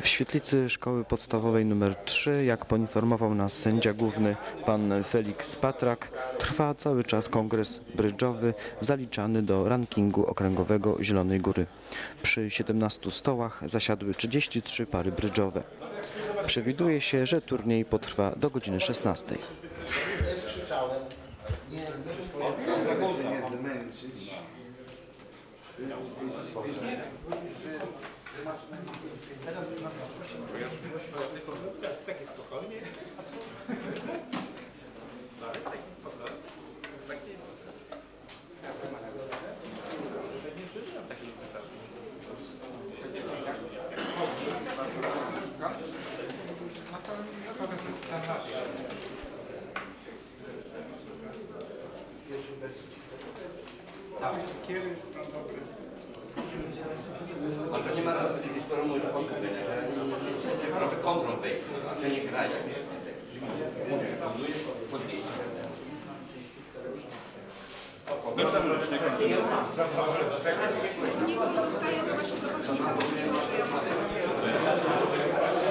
W świetlicy szkoły podstawowej nr 3, jak poinformował nas sędzia główny pan Felix Patrak, trwa cały czas kongres brydżowy zaliczany do rankingu okręgowego Zielonej Góry. Przy 17 stołach zasiadły 33 pary brydżowe. Przewiduje się, że turniej potrwa do godziny 16. Ale to nie ma razu, czyli skoro mówię, że robię kontrol wejść, a to nie gra jak mówię, podnieść. Nie zostaje właśnie to, nie może ja